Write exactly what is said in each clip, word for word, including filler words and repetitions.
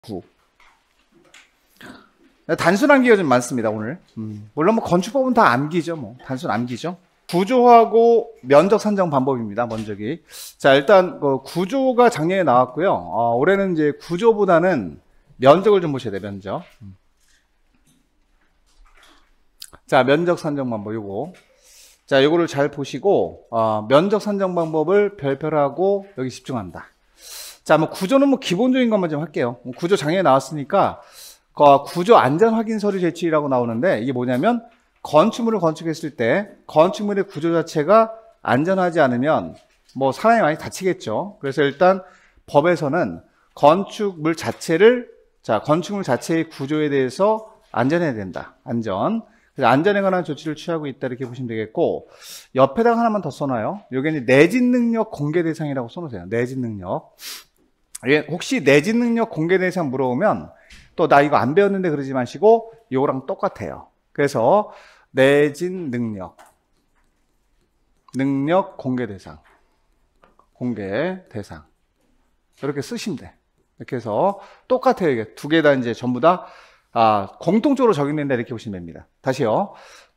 구. 단순 암기가 좀 많습니다, 오늘. 음, 물론 뭐 건축법은 다 암기죠, 뭐. 단순 암기죠. 구조하고 면적 산정 방법입니다, 먼저기. 자, 일단, 그 구조가 작년에 나왔고요. 어, 올해는 이제 구조보다는 면적을 좀 보셔야 돼요, 면적. 음. 자, 면적 산정 방법, 요거. 자, 요거를 잘 보시고, 어, 면적 산정 방법을 별표하고 여기 집중한다. 자, 뭐 구조는 뭐 기본적인 것만 좀 할게요. 구조 작년에 나왔으니까, 그 구조 안전 확인 서류 제출이라고 나오는데, 이게 뭐냐면, 건축물을 건축했을 때, 건축물의 구조 자체가 안전하지 않으면, 뭐 사람이 많이 다치겠죠. 그래서 일단 법에서는 건축물 자체를, 자, 건축물 자체의 구조에 대해서 안전해야 된다. 안전. 그래서 안전에 관한 조치를 취하고 있다. 이렇게 보시면 되겠고, 옆에다가 하나만 더 써놔요. 여기 이제 내진 능력 공개 대상이라고 써놓으세요. 내진 능력. 혹시 내진 능력 공개 대상 물어보면, 또 나 이거 안 배웠는데 그러지 마시고, 이거랑 똑같아요. 그래서 내진 능력, 능력 공개 대상, 공개 대상 이렇게 쓰시면 돼. 이렇게 해서 똑같아요. 이게 두 개 다 이제 전부 다 아, 공통적으로 적용된다 이렇게 보시면 됩니다. 다시요.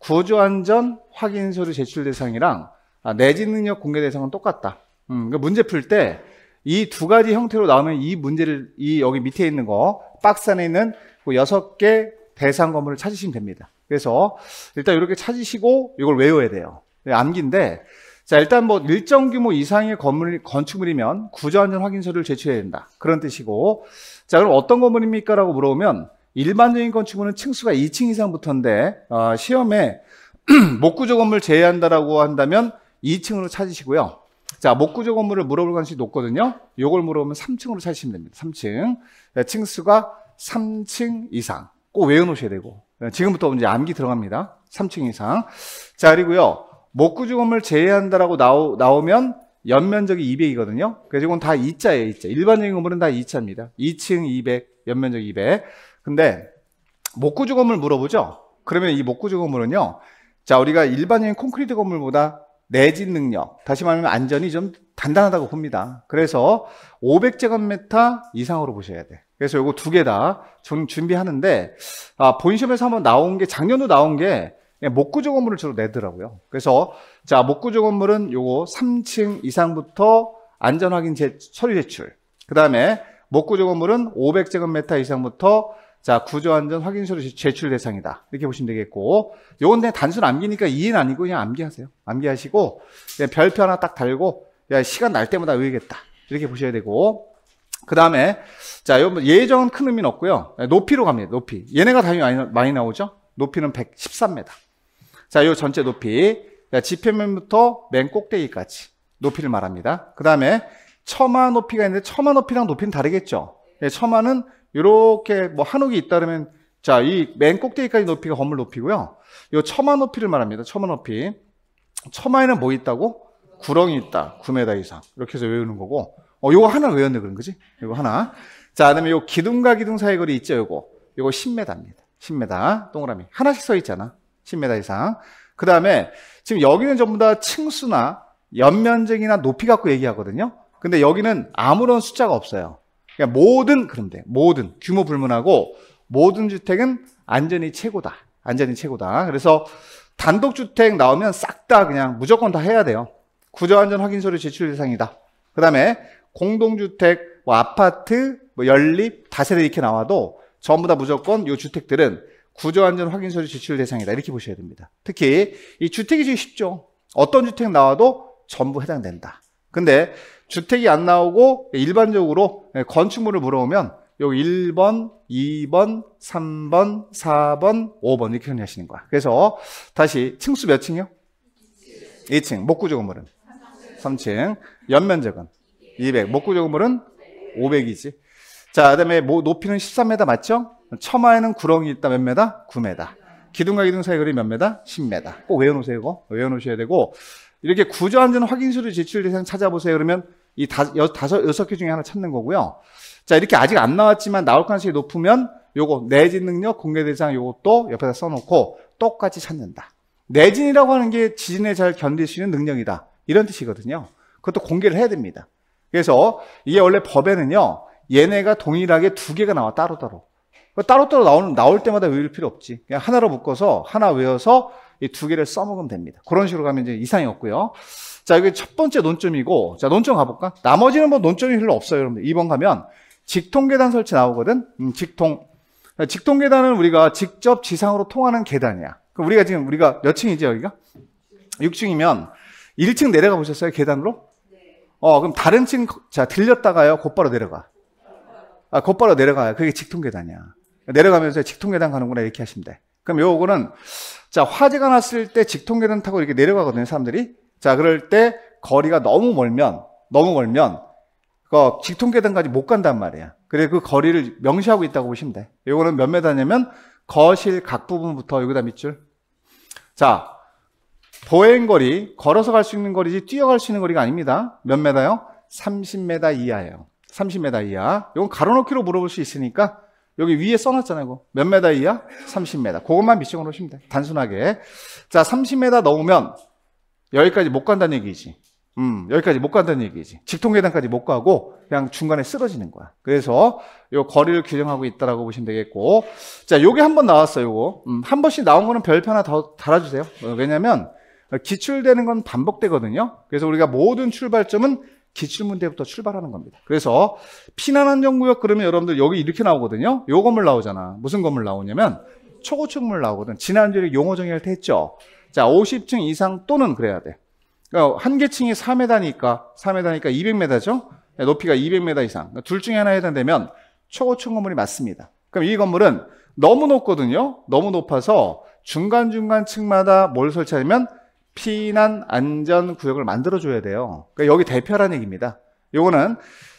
구조안전 확인 서류 제출 대상이랑 아, 내진 능력 공개 대상은 똑같다. 음, 그러니까 문제 풀 때 이 두 가지 형태로 나오면 이 문제를 이 여기 밑에 있는 거 박스 안에 있는 그 여섯 개 대상 건물을 찾으시면 됩니다. 그래서 일단 이렇게 찾으시고 이걸 외워야 돼요. 암기인데, 자, 일단 뭐 일정 규모 이상의 건물, 건축물이면 구조안전 확인서를 제출해야 된다. 그런 뜻이고, 자, 그럼 어떤 건물입니까? 라고 물어보면 일반적인 건축물은 층수가 이 층 이상부터인데, 어, 시험에 목구조 건물 제외한다라고 한다면 이 층으로 찾으시고요. 자, 목구조 건물을 물어볼 가능성이 높거든요. 요걸 물어보면 삼 층으로 찾으시면 됩니다. 삼 층. 층수가 삼 층 이상. 꼭 외워놓으셔야 되고. 지금부터 이제 암기 들어갑니다. 삼 층 이상. 자, 그리고요. 목구조 건물 제외한다라고 나오, 나오면 연면적이 이백이거든요. 그래서 이건 다 이 자예요, 이 자. 일반적인 건물은 다 이 자입니다. 이 층 이백, 연면적 이백. 근데 목구조 건물 물어보죠? 그러면 이 목구조 건물은요. 자, 우리가 일반적인 콘크리트 건물보다 내진 능력, 다시 말하면 안전이 좀 단단하다고 봅니다. 그래서 오백 제곱미터 이상으로 보셔야 돼. 그래서 요거 두 개 다 준비하는데, 아, 본 시험에서 한번 나온 게, 작년도 나온 게, 목구조 건물을 주로 내더라고요. 그래서, 자, 목구조 건물은 요거 삼 층 이상부터 안전 확인 제, 서류 제출. 그 다음에, 목구조 건물은 오백 제곱미터 이상부터, 자, 구조 안전 확인 서류 제출 대상이다. 이렇게 보시면 되겠고, 요건 그냥 단순 암기니까 이해는 아니고 그냥 암기하세요. 암기하시고, 그냥 별표 하나 딱 달고, 야, 시간 날 때마다 외우겠다. 이렇게 보셔야 되고, 그 다음에, 자, 예정은 큰 의미는 없고요. 높이로 갑니다. 높이. 얘네가 당연히 많이, 많이 나오죠? 높이는 백십삼 미터. 자, 요 전체 높이. 자, 지표면부터 맨 꼭대기까지 높이를 말합니다. 그 다음에 처마 높이가 있는데 처마 높이랑 높이는 다르겠죠? 처마는 이렇게 뭐 한옥이 있다 그러면, 자, 이 맨 꼭대기까지 높이가 건물 높이고요. 요 처마 높이를 말합니다. 처마 높이. 처마에는 뭐 있다고? 구렁이 있다. 구 미터 이상. 이렇게 해서 외우는 거고. 어, 요거 하나 외웠네, 그런 거지? 요거 하나. 자, 그 다음에 요 기둥과 기둥 사이 거리 있죠, 요거. 요거 십 미터입니다. 십 미터. 동그라미. 하나씩 써 있잖아. 십 미터 이상. 그 다음에 지금 여기는 전부 다 층수나 연면적이나 높이 갖고 얘기하거든요. 근데 여기는 아무런 숫자가 없어요. 그러니까 모든, 그럼 돼. 모든. 규모 불문하고 모든 주택은 안전이 최고다. 안전이 최고다. 그래서 단독주택 나오면 싹 다 그냥 무조건 다 해야 돼요. 구조안전 확인서류 제출 대상이다. 그 다음에 공동주택, 뭐 아파트, 뭐 연립, 다세대 이렇게 나와도 전부 다 무조건 이 주택들은 구조안전 확인서류 제출 대상이다. 이렇게 보셔야 됩니다. 특히 이 주택이 제일 쉽죠. 어떤 주택 나와도 전부 해당된다. 근데 주택이 안 나오고 일반적으로 건축물을 물어보면 여기 일 번, 이 번, 삼 번, 사 번, 오 번 이렇게 정리하시는 거야. 그래서 다시 층수 몇 층이요? 이 층. 목구조 건물은 삼 층. 연면적은 이백. 목구조 건물은 오백이지. 자, 그다음에 뭐 높이는 십삼 미터 맞죠? 처마에는 구렁이 있다. 몇 미터? 구 미터. 기둥과 기둥 사이 거리 몇 미터? 십 미터. 꼭 외워놓으세요. 이거. 외워놓으셔야 되고, 이렇게 구조안전 확인서류 제출 대상 찾아보세요. 그러면 이 다, 여, 다섯, 여섯 개 중에 하나 찾는 거고요. 자, 이렇게 아직 안 나왔지만 나올 가능성이 높으면 요거 내진 능력 공개 대상 요것도 옆에다 써놓고 똑같이 찾는다. 내진이라고 하는 게 지진에 잘 견딜 수 있는 능력이다. 이런 뜻이거든요. 그것도 공개를 해야 됩니다. 그래서 이게 원래 법에는요, 얘네가 동일하게 두 개가 나와, 따로따로. 따로따로 나올, 나올 때마다 외울 필요 없지. 그냥 하나로 묶어서 하나 외워서 이 두 개를 써먹으면 됩니다. 그런 식으로 가면 이제 이상이 없고요. 자, 이게 첫 번째 논점이고, 자, 논점 가볼까? 나머지는 뭐 논점이 별로 없어요, 여러분들. 이 번 가면 직통계단 설치 나오거든? 음, 직통. 직통계단은 우리가 직접 지상으로 통하는 계단이야. 그럼 우리가 지금, 우리가 몇 층이지, 여기가? 육 층이면 일 층 내려가 보셨어요, 계단으로? 어, 그럼 다른 층, 자, 들렸다가요, 곧바로 내려가. 아, 곧바로 내려가요. 그게 직통계단이야. 내려가면서 직통계단 가는구나, 이렇게 하시면 돼. 그럼 요거는, 자, 화재가 났을 때 직통계단 타고 이렇게 내려가거든요, 사람들이. 자, 그럴 때 거리가 너무 멀면, 너무 멀면, 그 직통계단까지 못 간단 말이야. 그래, 그 거리를 명시하고 있다고 보시면 돼. 요거는 몇 메다냐면, 거실 각 부분부터 여기다 밑줄. 자, 보행거리, 걸어서 갈 수 있는 거리지 뛰어갈 수 있는 거리가 아닙니다. 몇 메다요? 삼십 메다 이하예요. 삼십 메다 이하. 이건 가로놓기로 물어볼 수 있으니까 여기 위에 써놨잖아요. 이거. 몇 메다 이하? 삼십 메다. 그것만 밑줄로 놓으시면 돼. 단순하게. 자, 삼십 메다 넘으면 여기까지 못 간다는 얘기지. 음, 여기까지 못 간다는 얘기지. 직통계단까지 못 가고 그냥 중간에 쓰러지는 거야. 그래서 요 거리를 규정하고 있다라고 보시면 되겠고. 자, 요게 한 번 나왔어요. 요거. 음, 한 번씩 나온 거는 별표 하나 더 달아주세요. 어, 왜냐면 기출되는 건 반복되거든요. 그래서 우리가 모든 출발점은 기출문제부터 출발하는 겁니다. 그래서 피난안전구역 그러면 여러분들 여기 이렇게 나오거든요. 요 건물 나오잖아. 무슨 건물 나오냐면 초고층물 나오거든. 지난주에 용어 정의할 때 했죠. 자, 오십 층 이상 또는 그래야 돼. 그러니까 한 개 층이 사 메다니까 사 메다니까 이백 메다죠. 높이가 이백 메다 이상. 그러니까 둘 중에 하나 해당되면 초고층 건물이 맞습니다. 그럼 이 건물은 너무 높거든요. 너무 높아서 중간중간 층마다 뭘 설치하냐면 피난 안전 구역을 만들어줘야 돼요. 그러니까 여기 대표라는 얘기입니다. 요거는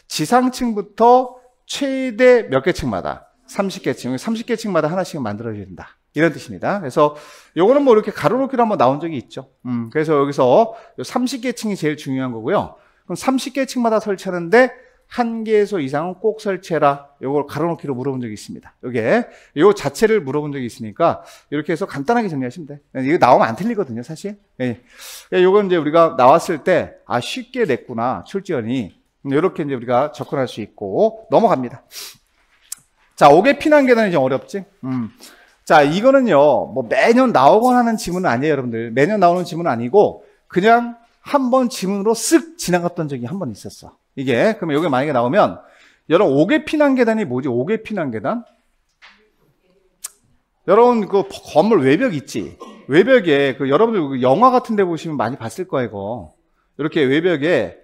지상층부터 최대 몇 개 층마다 삼십 개 층, 삼십 개 층마다 하나씩 만들어줘야 된다. 이런 뜻입니다. 그래서 요거는 뭐 이렇게 가로놓기로 한번 나온 적이 있죠. 음, 그래서 여기서 삼십 개 층이 제일 중요한 거고요. 그럼 삼십 개 층마다 설치하는데 한 개에서 이상은 꼭 설치해라. 요걸 가로놓기로 물어본 적이 있습니다. 요게 요 자체를 물어본 적이 있으니까 이렇게 해서 간단하게 정리하시면 돼. 이거 나오면 안 틀리거든요, 사실. 예. 요건 이제 우리가 나왔을 때 아 쉽게 냈구나 출제원이 이렇게 이제 우리가 접근할 수 있고 넘어갑니다. 자, 옥외 피난 계단이 좀 어렵지. 음. 자, 이거는요 뭐 매년 나오곤 하는 지문은 아니에요, 여러분들. 매년 나오는 지문은 아니고 그냥 한 번 지문으로 쓱 지나갔던 적이 한 번 있었어. 이게, 그러면 여기 만약에 나오면, 여러분, 옥외 피난 계단이 뭐지? 옥외 피난 계단? 여러분, 그 건물 외벽 있지? 외벽에, 그 여러분들 영화 같은 데 보시면 많이 봤을 거예요, 이거. 이렇게 외벽에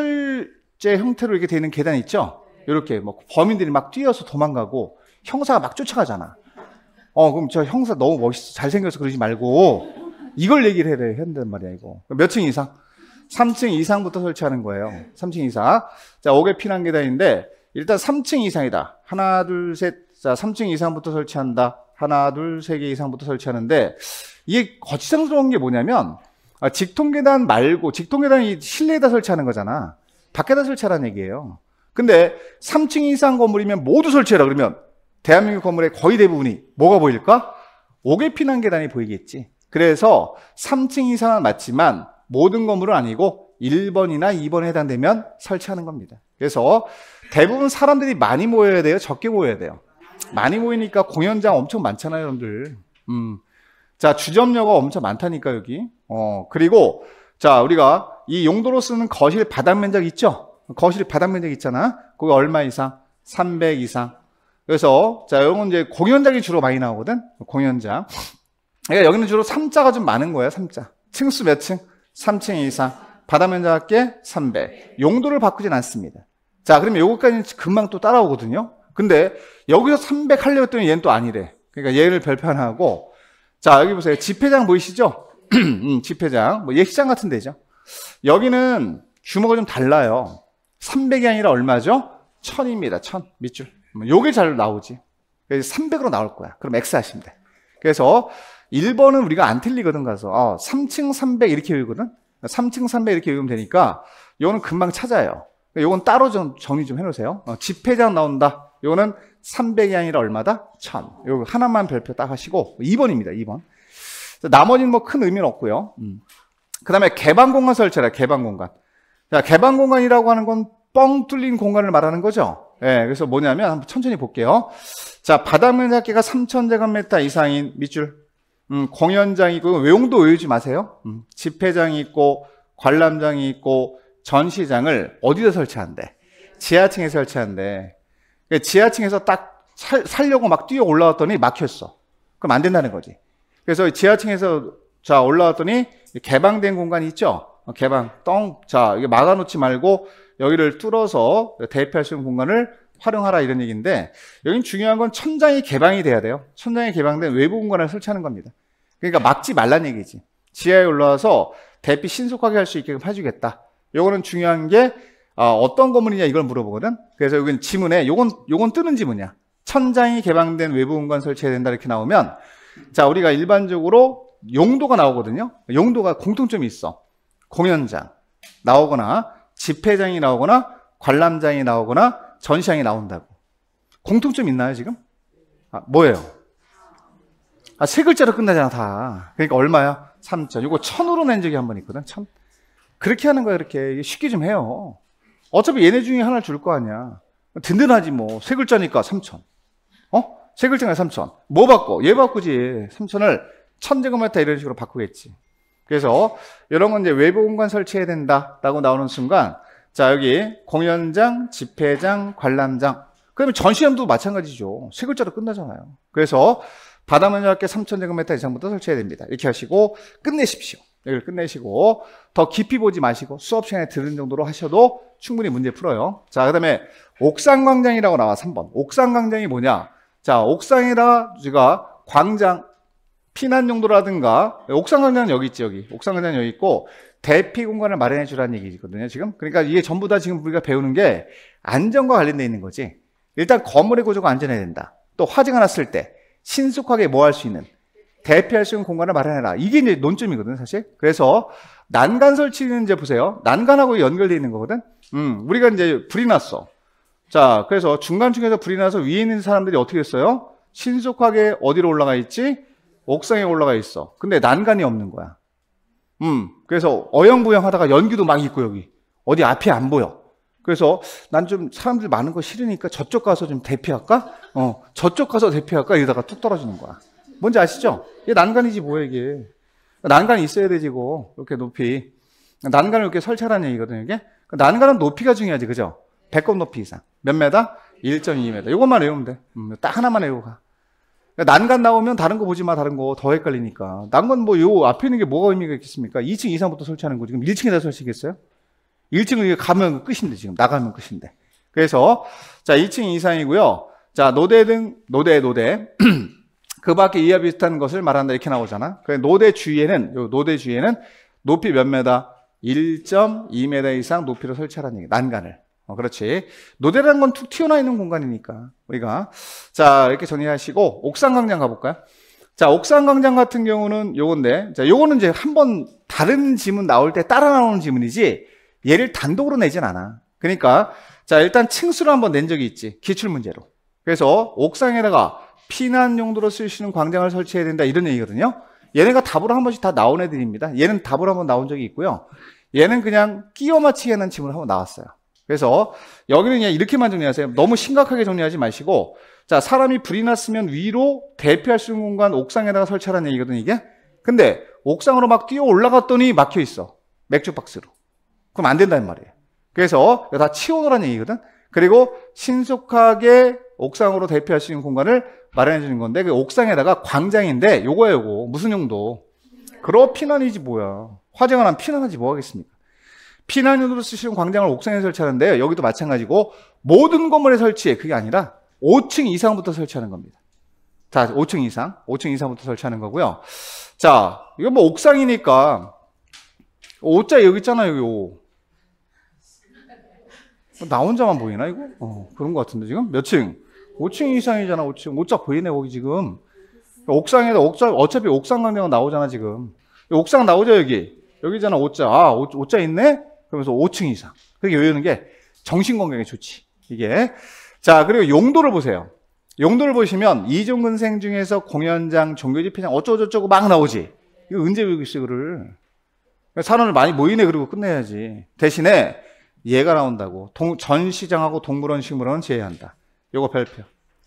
철제 형태로 이렇게 되어 있는 계단 있죠? 이렇게, 뭐, 범인들이 막 뛰어서 도망가고, 형사가 막 쫓아가잖아. 어, 그럼 저 형사 너무 멋있어. 잘생겨서 그러지 말고, 이걸 얘기를 해야 된단 말이야, 이거. 몇 층 이상? 삼 층 이상부터 설치하는 거예요. 삼 층 이상. 자, 옥외 피난 계단인데, 일단 삼 층 이상이다. 하나, 둘, 셋. 자, 삼 층 이상부터 설치한다. 하나, 둘, 세 개 이상부터 설치하는데, 이게 거치장스러운 게 뭐냐면, 아, 직통계단 말고, 직통계단이 실내에다 설치하는 거잖아. 밖에다 설치하라는 얘기예요. 근데 삼 층 이상 건물이면 모두 설치해라. 그러면, 대한민국 건물의 거의 대부분이 뭐가 보일까? 옥외 피난 계단이 보이겠지. 그래서 삼 층 이상은 맞지만, 모든 건물은 아니고 일 번이나 이 번에 해당되면 설치하는 겁니다. 그래서 대부분 사람들이 많이 모여야 돼요? 적게 모여야 돼요? 많이 모이니까 공연장 엄청 많잖아요, 여러분들. 음. 자, 주점료가 엄청 많다니까, 여기. 어, 그리고, 자, 우리가 이 용도로 쓰는 거실 바닥 면적 있죠? 거실 바닥 면적 있잖아? 그거 얼마 이상? 삼백 이상. 그래서, 자, 이건 이제 공연장이 주로 많이 나오거든? 공연장. 그러니까 여기는 주로 삼 자가 좀 많은 거예요, 삼 자. 층수 몇 층? 삼 층 이상. 바닥 면적 할게 삼백. 용도를 바꾸진 않습니다. 자, 그러면 요거까지는 금방 또 따라오거든요. 근데 여기서 삼백 하려고 했더니 얘는 또 아니래. 그러니까 얘를 별표 하나 하고. 자, 여기 보세요. 집회장 보이시죠? 음, 집회장. 뭐 예식장 같은 데죠. 여기는 규모가 좀 달라요. 삼백이 아니라 얼마죠? 천입니다. 천. 밑줄. 요게 잘 나오지. 그래서 삼백으로 나올 거야. 그럼 X 하시면 돼. 그래서 일 번은 우리가 안 틀리거든, 가서. 어, 삼 층 삼백 이렇게 외우거든? 삼 층 삼백 이렇게 외우면 되니까, 요거는 금방 찾아요. 요건 따로 좀 정리 좀 해놓으세요. 어, 집회장 나온다. 요거는 삼백이 아니라 얼마다? 천. 요거 하나만 별표 딱 하시고, 이 번입니다, 이 번. 나머지는 뭐 큰 의미는 없고요. 음. 그 다음에 개방 공간 설치라, 개방 공간. 자, 개방 공간이라고 하는 건 뻥 뚫린 공간을 말하는 거죠? 예, 그래서 뭐냐면 한번 천천히 볼게요. 자, 바닥면 잡기가 삼천 제곱미터 이상인 밑줄. 음, 공연장이 있고, 외용도 외우지 마세요. 음, 집회장이 있고, 관람장이 있고, 전시장을 어디다 설치한대? 지하층에 설치한대. 그러니까 지하층에서 딱 살, 살려고 막 뛰어 올라왔더니 막혔어. 그럼 안 된다는 거지. 그래서 지하층에서 자, 올라왔더니 개방된 공간이 있죠? 개방, 똥. 자, 이게 막아놓지 말고 여기를 뚫어서 대피할 수 있는 공간을 활용하라 이런 얘기인데, 여긴 중요한 건 천장이 개방이 돼야 돼요. 천장이 개방된 외부 공간을 설치하는 겁니다. 그러니까 막지 말란 얘기지. 지하에 올라와서 대피 신속하게 할 수 있게끔 해주겠다. 요거는 중요한 게 어, 어떤 건물이냐 이걸 물어보거든. 그래서 여기는 지문에 요건 요건 뜨는 지문이야. 천장이 개방된 외부 공간 설치해야 된다 이렇게 나오면, 자, 우리가 일반적으로 용도가 나오거든요. 용도가 공통점이 있어. 공연장 나오거나 집회장이 나오거나 관람장이 나오거나 전시장이 나온다고. 공통점 있나요 지금? 아, 뭐예요? 아, 세 글자로 끝나잖아 다. 그러니까 얼마야? 삼천. 이거 천으로 낸 적이 한 번 있거든. 천. 그렇게 하는 거야. 이렇게 쉽게 좀 해요. 어차피 얘네 중에 하나를 줄 거 아니야. 든든하지 뭐. 세 글자니까 삼천. 어? 세 글자니까 삼천. 뭐 바꿔? 얘 바꾸지. 삼천을 천제곱미터 이런 식으로 바꾸겠지. 그래서 이런 건 이제 외부 공간 설치해야 된다라고 나오는 순간, 자, 여기 공연장, 집회장, 관람장. 그러면 전시장도 마찬가지죠. 세 글자로 끝나잖아요. 그래서 바닥면 잡기 삼천 제곱미터 이상부터 설치해야 됩니다. 이렇게 하시고 끝내십시오. 여기를 끝내시고 더 깊이 보지 마시고 수업 시간에 들은 정도로 하셔도 충분히 문제 풀어요. 자, 그 다음에 옥상 광장이라고 나와. 삼 번. 옥상 광장이 뭐냐? 자, 옥상에다 우리가 광장, 피난 용도라든가, 옥상 광장은 여기 있지, 여기. 옥상 광장은 여기 있고, 대피 공간을 마련해 주라는 얘기거든요, 지금. 그러니까 이게 전부 다 지금 우리가 배우는 게 안전과 관련되어 있는 거지. 일단 건물의 구조가 안전해야 된다. 또 화재가 났을 때 신속하게 뭐 할 수 있는, 대피할 수 있는 공간을 마련해라. 이게 이제 논점이거든, 사실. 그래서 난간 설치는 이제 보세요. 난간하고 연결되어 있는 거거든. 음, 우리가 이제 불이 났어. 자, 그래서 중간층에서 불이 나서 위에 있는 사람들이 어떻게 했어요? 신속하게 어디로 올라가 있지? 옥상에 올라가 있어. 근데 난간이 없는 거야. 음, 그래서 어영부영 하다가 연기도 막 있고 여기. 어디 앞이 안 보여. 그래서 난 좀 사람들 많은 거 싫으니까 저쪽 가서 좀 대피할까? 어, 저쪽 가서 대피할까? 이러다가 툭 떨어지는 거야. 뭔지 아시죠? 이게 난간이지 뭐야 이게. 난간이 있어야 되지 이거. 이렇게 높이. 난간을 이렇게 설치하라는 얘기거든요 이게. 난간은 높이가 중요하지 그죠? 배꼽 높이 이상. 몇 메다? 일 점 이 미터. 이것만 외우면 돼. 음, 딱 하나만 외우고 가. 난간 나오면 다른 거 보지 마. 다른 거 더 헷갈리니까. 난간 뭐 요 앞에 있는 게 뭐가 의미가 있겠습니까? 이 층 이상부터 설치하는 거. 지금 일 층에다 설치겠어요? 일 층을 가면 끝인데 지금. 나가면 끝인데. 그래서 자, 이 층 이상이고요. 자, 노대 등 노대 노대 그 밖에 이와 비슷한 것을 말한다 이렇게 나오잖아. 그 노대 주위에는 요 노대 주위에는 높이 몇 메다? 일 점 이 미터 이상 높이로 설치하라는 얘기. 난간을. 어, 그렇지. 노대라는 건 툭 튀어나와 있는 공간이니까 우리가. 자, 이렇게 정리하시고 옥상 광장 가볼까요? 자, 옥상 광장 같은 경우는 요건데, 자, 요거는 이제 한번 다른 지문 나올 때 따라 나오는 지문이지 얘를 단독으로 내진 않아. 그러니까 자, 일단 층수를 한번 낸 적이 있지. 기출 문제로. 그래서 옥상에다가 피난 용도로 쓸 수 있는 광장을 설치해야 된다 이런 얘기거든요. 얘네가 답으로 한 번씩 다 나온 애들입니다. 얘는 답으로 한번 나온 적이 있고요. 얘는 그냥 끼워 맞히게 하는 지문을 한번 나왔어요. 그래서 여기는 그냥 이렇게만 정리하세요. 너무 심각하게 정리하지 마시고, 자, 사람이 불이 났으면 위로 대피할 수 있는 공간 옥상에다가 설치하라는 얘기거든 이게. 근데 옥상으로 막 뛰어 올라갔더니 막혀 있어. 맥주 박스로. 그럼 안 된다는 말이에요. 그래서 이거 다 치워놓으라는 얘기거든. 그리고 신속하게 옥상으로 대피할 수 있는 공간을 마련해 주는 건데, 그 옥상에다가 광장인데 요거야 요거. 무슨 용도? 그럼 피난이지 뭐야. 화재가 나면 피난하지 뭐 하겠습니까? 피난 용도로 쓰시는 광장을 옥상에 설치하는데요. 여기도 마찬가지고 모든 건물에 설치해. 그게 아니라 오 층 이상부터 설치하는 겁니다. 자, 오 층 이상. 오 층 이상부터 설치하는 거고요. 자, 이거 뭐 옥상이니까 오자 여기 있잖아요. 여기 오. 나 혼자만 보이나 이거? 어, 그런 것 같은데 지금? 몇 층? 오 층 이상이잖아. 오 층. 오자 보이네 거기 지금. 옥상에다 옥자 어차피 옥상 광장은 나오잖아 지금. 옥상 나오죠 여기. 여기잖아 오자. 아, 오자 있네? 그러면서 오 층 이상. 그렇게 외우는 게 정신건강에 좋지. 이게. 자, 그리고 용도를 보세요. 용도를 보시면 이종근생 중에서 공연장, 종교집회장 어쩌고저쩌고 막 나오지. 이거 언제 외우겠어요, 이거를. 사람을 많이 모이네 그러고 끝내야지. 대신에 얘가 나온다고. 동, 전시장하고 동물원, 식물원은 제외한다. 요거 별표.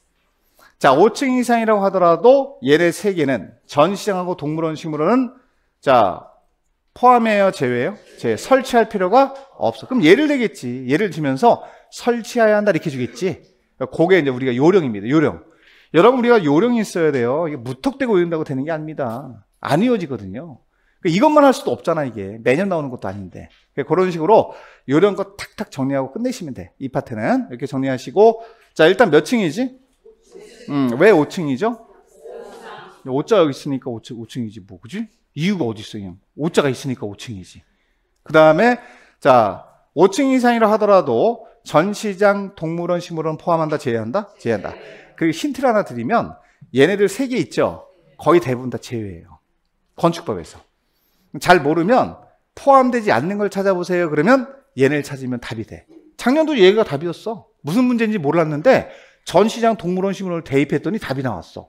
자, 오 층 이상이라고 하더라도 얘네 세 개는 전시장하고 동물원, 식물원은 자, 포함해요, 제외해요? 제외. 설치할 필요가 없어. 그럼 예를 들겠지. 예를 들면서 설치해야 한다 이렇게 주겠지. 그게 이제 우리가 요령입니다. 요령. 여러분, 우리가 요령이 있어야 돼요. 이게 무턱대고 외운다고 되는 게 아닙니다. 안 이어지거든요. 이것만 할 수도 없잖아, 이게. 매년 나오는 것도 아닌데. 그런 식으로 요령껏 탁탁 정리하고 끝내시면 돼. 이 파트는. 이렇게 정리하시고. 자, 일단 몇 층이지? 음, 왜 오 층이죠? 오자가 여기 있으니까 오 층, 오 층이지. 뭐, 그지? 이유가 어디 있어, 그냥. 오자가 있으니까 오 층이지. 그 다음에, 자, 오 층 이상이라 하더라도 전시장, 동물원, 식물원 포함한다, 제외한다? 제외한다. 그리고 힌트를 하나 드리면, 얘네들 세 개 있죠? 거의 대부분 다 제외해요. 건축법에서. 잘 모르면 포함되지 않는 걸 찾아보세요. 그러면 얘네를 찾으면 답이 돼. 작년도 얘가 답이었어. 무슨 문제인지 몰랐는데 전시장, 동물원, 식물원을 대입했더니 답이 나왔어.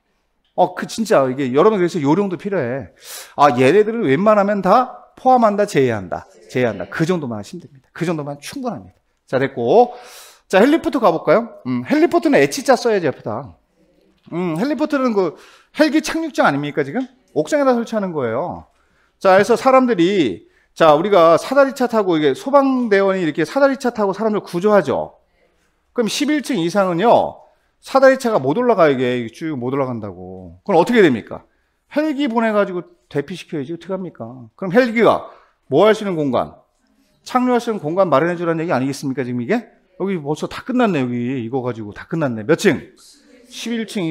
어, 그 진짜 이게 여러분 그래서 요령도 필요해. 아, 얘네들은 웬만하면 다 포함한다, 제외한다. 제외한다. 그 정도만 하시면 됩니다. 그 정도만 충분합니다. 자, 됐고. 자, 헬리포트 가볼까요? 음, 헬리포트는 H자 써야지 옆에다. 음, 헬리포트는 그 헬기 착륙장 아닙니까, 지금? 옥상에다 설치하는 거예요. 자, 그래서 사람들이, 자, 우리가 사다리차 타고, 이게 소방대원이 이렇게 사다리차 타고 사람들 구조하죠. 그럼 십일 층 이상은요, 사다리차가 못 올라가, 이게 쭉 못 올라간다고. 그럼 어떻게 됩니까? 헬기 보내가지고 대피시켜야지. 어떻게 합니까? 그럼 헬기가 뭐 할 수 있는 공간? 착륙할 수 있는 공간 마련해주라는 얘기 아니겠습니까, 지금 이게? 여기 벌써 다 끝났네, 여기. 이거 가지고 다 끝났네. 몇 층? 십일 층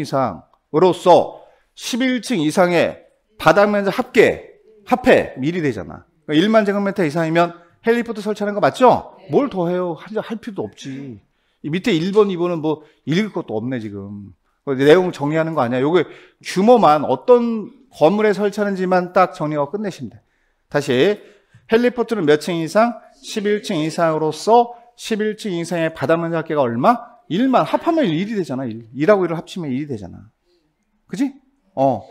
이상으로서 십일 층 이상의 바닥 면적 합계, 합해, 미리 되잖아. 그러니까 일만 제곱미터 이상이면 헬리포트 설치하는 거 맞죠? 뭘 더 해요? 할 필요도 없지. 이 밑에 일 번, 이 번은 뭐 읽을 것도 없네, 지금. 내용 정리하는 거 아니야. 요게 규모만 어떤 건물에 설치하는지만 딱 정리하고 끝내시면 돼. 다시. 헬리포트는 몇 층 이상? 십일 층 이상으로서 십일 층 이상의 바닥 면적 합계가 얼마? 일만 합하면 일이 되잖아. 일. 일하고 일을 합치면 일이 되잖아. 그지? 어.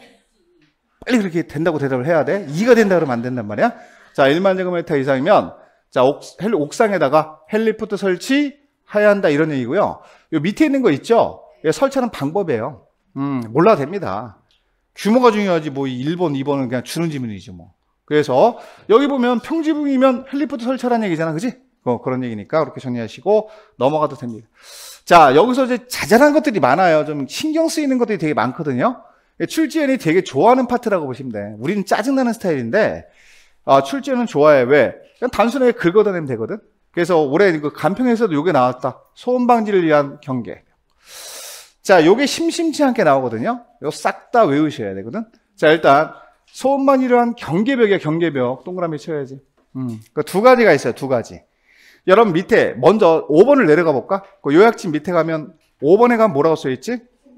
빨리 그렇게 된다고 대답을 해야 돼. 이가 된다 그러면 안 된단 말이야. 자, 일만 제곱미터 이상이면 자, 옥, 헬, 옥상에다가 헬리포트 설치해야 한다 이런 얘기고요. 요 밑에 있는 거 있죠? 설치하는 방법이에요. 음, 몰라도 됩니다. 규모가 중요하지 뭐 일 번, 이 번은 그냥 주는 지문이지 뭐. 그래서 여기 보면 평지붕이면 헬리포트 설치하라는 얘기잖아. 그지? 어, 그런 얘기니까 그렇게 정리하시고 넘어가도 됩니다. 자, 여기서 이제 자잘한 것들이 많아요. 좀 신경 쓰이는 것들이 되게 많거든요. 출제원이 되게 좋아하는 파트라고 보시면 돼. 우리는 짜증나는 스타일인데, 아, 출제원은 좋아해. 왜? 그냥 단순하게 긁어다내면 되거든. 그래서 올해 그 간평에서도 요게 나왔다. 소음 방지를 위한 경계. 자, 요게 심심치 않게 나오거든요. 이거 싹 다 외우셔야 되거든. 자, 일단 소음 방지를 위한 경계벽이야, 경계벽. 동그라미 쳐야지. 음, 그 두 가지가 있어요, 두 가지. 여러분 밑에 먼저 오 번을 내려가 볼까? 그 요약집 밑에 가면 오 번에 가면 뭐라고 써있지?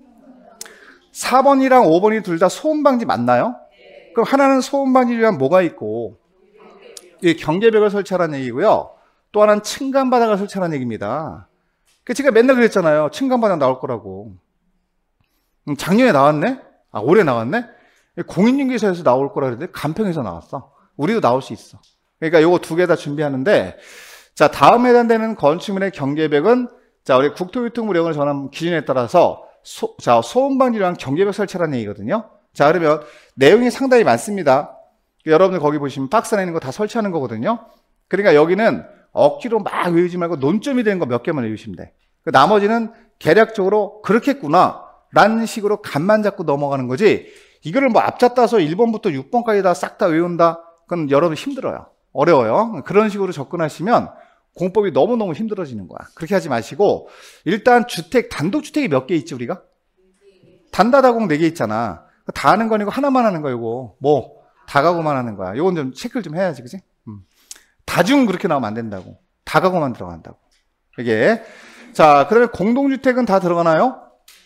사 번이랑 오 번이 둘 다 소음방지 맞나요? 그럼 하나는 소음방지를 위한 뭐가 있고, 이 경계벽을 설치하라는 얘기고요. 또 하나는 층간바닥을 설치하라는 얘기입니다. 그 제가 맨날 그랬잖아요. 층간바닥 나올 거라고. 음, 작년에 나왔네? 아, 올해 나왔네? 공인중개사에서 나올 거라 그랬는데 간평에서 나왔어. 우리도 나올 수 있어. 그러니까 요거 두 개 다 준비하는데, 자, 다음 해당되는 건축물의 경계벽은, 자, 우리 국토교통부령을 정한 기준에 따라서 소, 자, 소음방지를 위한 경계벽 설치라는 얘기거든요. 자, 그러면 내용이 상당히 많습니다. 여러분들 거기 보시면 박스 안에 있는 거 다 설치하는 거거든요. 그러니까 여기는 억지로 막 외우지 말고 논점이 되는 거 몇 개만 외우시면 돼. 그 나머지는 개략적으로 그렇겠구나 라는 식으로 감만 잡고 넘어가는 거지, 이거를 뭐 앞잡다서 일 번부터 육 번까지 다 싹 다 외운다? 그건 여러분 힘들어요. 어려워요. 그런 식으로 접근하시면 공법이 너무너무 힘들어지는 거야. 그렇게 하지 마시고, 일단 주택, 단독주택이 몇 개 있지, 우리가? 단다다공 네 개 있잖아. 다 하는 거 아니고 하나만 하는 거야, 이거. 뭐, 다가구만 하는 거야. 이건 좀 체크를 좀 해야지, 그지? 음. 다중 그렇게 나오면 안 된다고. 다가구만 들어간다고. 이게. 자, 그러면 공동주택은 다 들어가나요?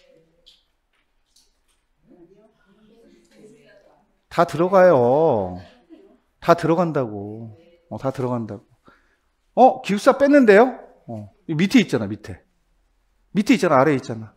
다 들어가요. 다 들어간다고. 어, 다 들어간다고. 어, 기숙사 뺐는데요? 어, 밑에 있잖아, 밑에. 밑에 있잖아, 아래에 있잖아.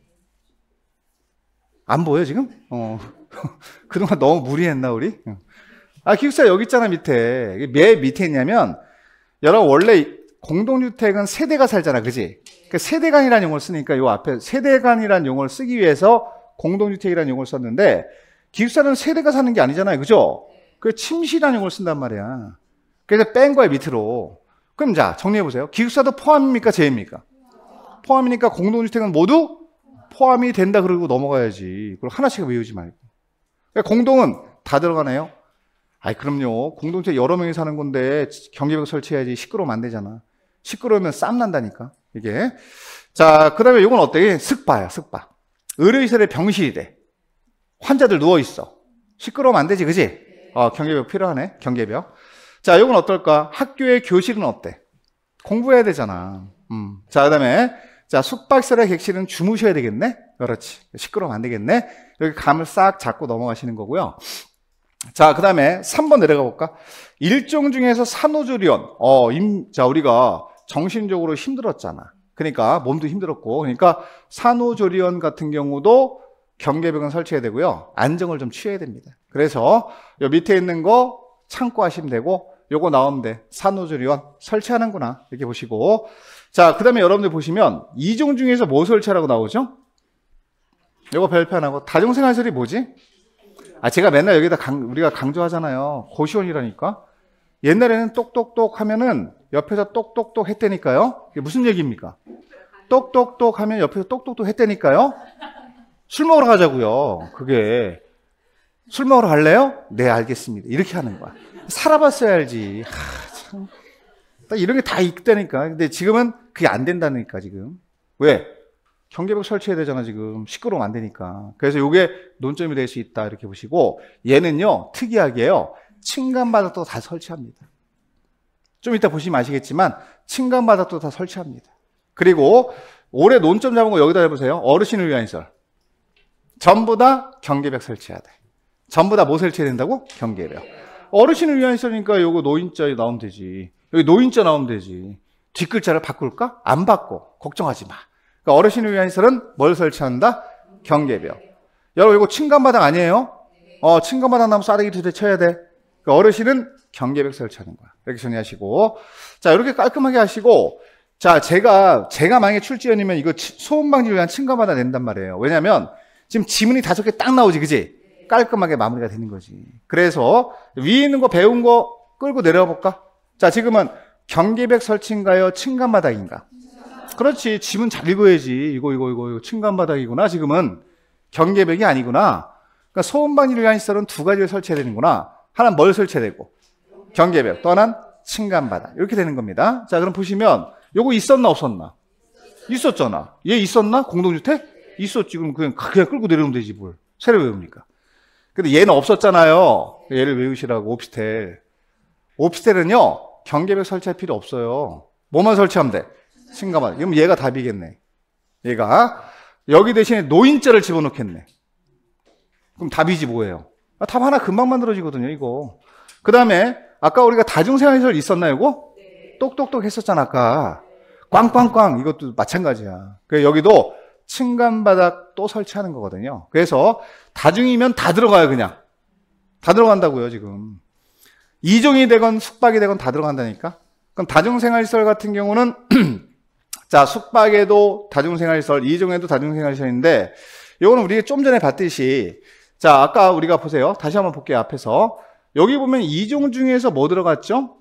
안 보여, 지금? 어. 그동안 너무 무리했나, 우리? 아, 기숙사 여기 있잖아, 밑에. 왜 밑에 있냐면, 여러분, 원래 공동주택은 세대가 살잖아, 그지? 그 세대간이라는 용어를 쓰니까 요 앞에 세대간이라는 용어를 쓰기 위해서 공동주택이라는 용어를 썼는데, 기숙사는 세대가 사는 게 아니잖아요, 그죠? 그 침실이라는 용어를 쓴단 말이야. 그래서 뺀 거야, 밑으로. 그럼 자, 정리해보세요. 기숙사도 포함입니까, 제입니까? 포함이니까 공동주택은 모두 포함이 된다 그러고 넘어가야지. 그걸 하나씩 외우지 말고. 그러니까 공동은 다 들어가네요. 아이, 그럼요. 공동체 여러 명이 사는 건데 경계벽 설치해야지. 시끄러우면 안 되잖아. 시끄러우면 쌈 난다니까, 이게. 자, 그 다음에 이건 어때? 습바야, 습바. 의료시설에 병실이 돼. 환자들 누워있어. 시끄러우면 안 되지, 그지? 어, 경계벽 필요하네, 경계벽. 자, 이건 어떨까? 학교의 교실은 어때? 공부해야 되잖아. 음. 자, 그 다음에, 자, 숙박시설의 객실은 주무셔야 되겠네? 그렇지. 시끄러우면 안 되겠네? 여기 감을 싹 잡고 넘어가시는 거고요. 자, 그 다음에 삼 번 내려가 볼까? 일종 중에서 산후조리원. 어, 임, 자, 우리가 정신적으로 힘들었잖아. 그러니까 몸도 힘들었고, 그러니까 산후조리원 같은 경우도 경계벽은 설치해야 되고요. 안정을 좀 취해야 됩니다. 그래서 요 밑에 있는 거 참고하시면 되고, 요거 나오면 돼. 산후조리원 설치하는구나, 이렇게 보시고. 자, 그 다음에 여러분들 보시면 이종 중에서 뭐 설치하라고 나오죠? 요거 별표 안 하고. 다중생활시설이 뭐지? 아, 제가 맨날 여기다 강, 우리가 강조하잖아요. 고시원이라니까. 옛날에는 똑똑똑 하면은 옆에서 똑똑똑 했다니까요. 이게 무슨 얘기입니까? 똑똑똑 하면 옆에서 똑똑똑 했다니까요. 술 먹으러 가자고요. 그게. 술 먹으러 갈래요? 네, 알겠습니다. 이렇게 하는 거야. 살아봤어야 알지. 하, 참. 딱 이런 게 다 있다니까. 근데 지금은 그게 안 된다니까, 지금. 왜? 경계벽 설치해야 되잖아, 지금. 시끄러우면 안 되니까. 그래서 이게 논점이 될 수 있다, 이렇게 보시고. 얘는요, 특이하게요, 층간바닥도 다 설치합니다. 좀 이따 보시면 아시겠지만, 층간바닥도 다 설치합니다. 그리고 올해 논점 잡은 거 여기다 해보세요. 어르신을 위한 시설. 전부 다 경계벽 설치해야 돼. 전부 다 뭐 설치해야 된다고? 경계벽. 어르신을 위한 시설이니까 요거 노인자 나오면 되지. 여기 노인자 나오면 되지. 뒷글자를 바꿀까? 안 바꿔. 걱정하지 마. 그러니까 어르신을 위한 시설은 뭘 설치한다? 경계벽. 여러분, 이거 층간바닥 아니에요? 어, 층간바닥 나면 싸대기 두 대 쳐야 돼. 그러니까 어르신은 경계벽 설치하는 거야. 이렇게 정리하시고. 자, 이렇게 깔끔하게 하시고. 자, 제가, 제가 만약에 출제원이면 이거 소음방지를 위한 층간바닥 낸단 말이에요. 왜냐면 지금 지문이 다섯 개 딱 나오지, 그지? 깔끔하게 마무리가 되는 거지. 그래서 위에 있는 거 배운 거 끌고 내려가 볼까? 자, 지금은 경계벽 설치인가요? 층간바닥인가? 그렇지. 지문 잘 읽어야지. 이거, 이거, 이거, 이거 층간바닥이구나. 지금은 경계벽이 아니구나. 그러니까 소음방지를 위한 시설은 두 가지를 설치해야 되는구나. 하나는 뭘 설치해야 되고? 경계벽. 또 하나는 층간바닥. 이렇게 되는 겁니다. 자, 그럼 보시면 요거 있었나 없었나? 있었잖아. 얘 있었나? 공동주택? 있었지. 그럼 그냥, 그냥 끌고 내려오면 되지, 뭘. 새로 외웁니까? 근데 얘는 없었잖아요. 얘를 외우시라고. 오피스텔. 오피스텔은요, 경계벽 설치할 필요 없어요. 뭐만 설치하면 돼? 층간바닥. 그럼 얘가 답이겠네. 얘가. 여기 대신에 노인자를 집어넣겠네. 그럼 답이지 뭐예요? 아, 답 하나 금방 만들어지거든요, 이거. 그 다음에 아까 우리가 다중생활시설 있었나요, 이거? 똑똑똑 했었잖아, 아까. 꽝꽝꽝. 이것도 마찬가지야. 그래서 여기도 층간바닥 또 설치하는 거거든요. 그래서 다중이면 다 들어가요, 그냥. 다 들어간다고요, 지금. 이종이 되건 숙박이 되건 다 들어간다니까. 그럼 다중생활시설 같은 경우는 자, 숙박에도 다중생활시설, 이종에도 다중생활시설인데 이거는 우리가 좀 전에 봤듯이 자, 아까 우리가 보세요. 다시 한번 볼게요, 앞에서. 여기 보면 이종 중에서 뭐 들어갔죠?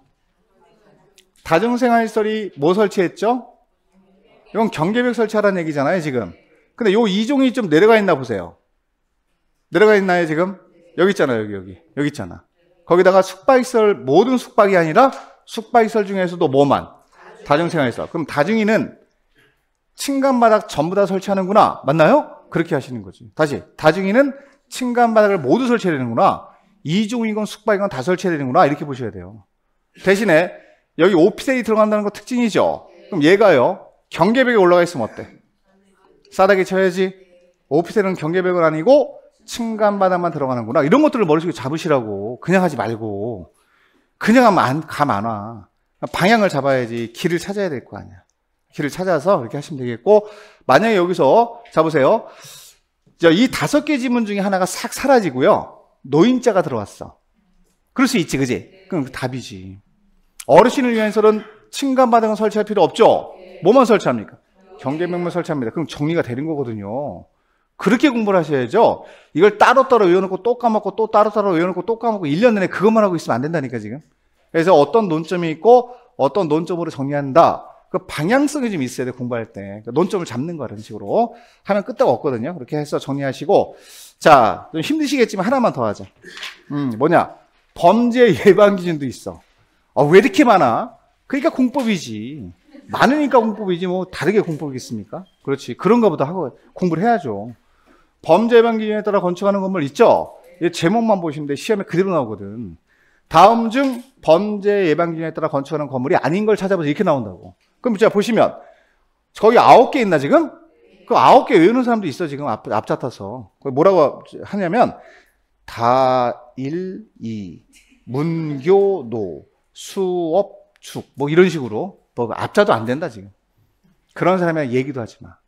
다중생활시설이 뭐 설치했죠? 이건 경계벽 설치하라는 얘기잖아요, 지금. 근데 요 이종이 좀 내려가 있나 보세요. 내려가 있나요, 지금? 여기 있잖아요, 여기, 여기. 여기 있잖아. 거기다가 숙박시설, 모든 숙박이 아니라 숙박시설 중에서도 뭐만? 다중생활시설. 그럼 다중이는 층간바닥 전부 다 설치하는구나. 맞나요? 그렇게 하시는 거지. 다시. 다중이는 층간바닥을 모두 설치해야 되는구나. 이종이건 숙박이건 다 설치해야 되는구나. 이렇게 보셔야 돼요. 대신에 여기 오피스텔이 들어간다는 거 특징이죠. 그럼 얘가요, 경계벽에 올라가 있으면 어때? 싸다기 쳐야지. 오피스텔은 경계벽은 아니고 층간바닥만 들어가는구나. 이런 것들을 머릿속에 잡으시라고. 그냥 하지 말고. 그냥 하면 안, 감 안 와. 방향을 잡아야지. 길을 찾아야 될 거 아니야. 길을 찾아서 이렇게 하시면 되겠고, 만약에 여기서 잡으세요. 이 다섯 개 지문 중에 하나가 싹 사라지고요. 노인자가 들어왔어. 그럴 수 있지, 그지? 그럼 답이지. 어르신을 위한 시설은 층간바닥은 설치할 필요 없죠? 뭐만 설치합니까? 경계명만 설치합니다. 그럼 정리가 되는 거거든요. 그렇게 공부를 하셔야죠. 이걸 따로따로 외워놓고 또 까먹고 또 따로따로 외워놓고 또 까먹고 일 년 내내 그것만 하고 있으면 안 된다니까 지금. 그래서 어떤 논점이 있고 어떤 논점으로 정리한다. 그 방향성이 좀 있어야 돼, 공부할 때. 논점을 잡는 거, 이런 식으로 하면 끄떡 없거든요. 그렇게 해서 정리하시고. 자, 좀 힘드시겠지만 하나만 더 하자. 음, 뭐냐. 범죄 예방 기준도 있어. 아, 왜 이렇게 많아? 그러니까 공법이지. 많으니까 공법이지, 뭐, 다르게 공법이겠습니까? 그렇지. 그런가 보다 하고 공부를 해야죠. 범죄 예방 기준에 따라 건축하는 건물 있죠? 이 제목만 보시면 돼. 시험에 그대로 나오거든. 다음 중 범죄 예방 기준에 따라 건축하는 건물이 아닌 걸 찾아보세요. 이렇게 나온다고. 그럼 제가 보시면 거기 아홉 개 있나 지금? 그 아홉 개 외우는 사람도 있어 지금 앞, 앞잡아서. 뭐라고 하냐면 다, 일, 이, 문교, 노, 수업, 축 뭐 이런 식으로. 뭐 앞자도 안 된다 지금. 그런 사람이랑 얘기도 하지 마.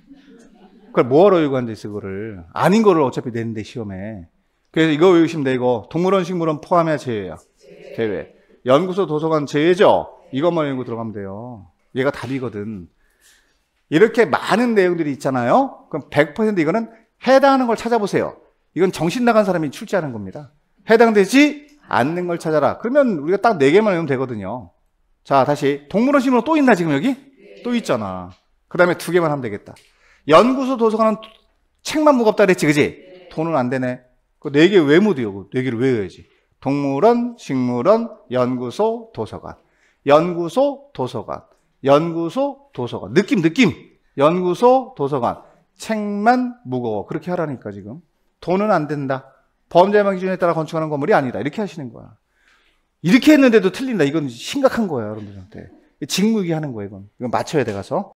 그걸 뭐하러 외우고 앉아있어 그거를. 아닌 거를 어차피 내는데 시험에. 그래서 이거 외우시면 돼. 이거 동물원 식물원 포함해야 제외야. 제외. 연구소 도서관 제외죠. 이것만 외우고 들어가면 돼요. 얘가 답이거든. 이렇게 많은 내용들이 있잖아요. 그럼 백 퍼센트 이거는 해당하는 걸 찾아보세요. 이건 정신 나간 사람이 출제하는 겁니다. 해당되지 않는 걸 찾아라. 그러면 우리가 딱 네 개만 외우면 되거든요. 자, 다시 동물원 식물원 또 있나 지금 여기? 또 있잖아. 그 다음에 두 개만 하면 되겠다. 연구소 도서관은 책만 무겁다 그랬지, 그지? 돈은 안 되네. 그 네 개 왜 못 외워? 네 개를 외워야지. 동물원, 식물원, 연구소, 도서관. 연구소, 도서관. 연구소, 도서관. 느낌, 느낌. 연구소, 도서관. 책만 무거워. 그렇게 하라니까, 지금. 돈은 안 된다. 범죄 예방 기준에 따라 건축하는 건물이 아니다. 이렇게 하시는 거야. 이렇게 했는데도 틀린다. 이건 심각한 거야, 여러분들한테. 직무유기 하는 거야, 이건. 이건 맞춰야 돼, 가서.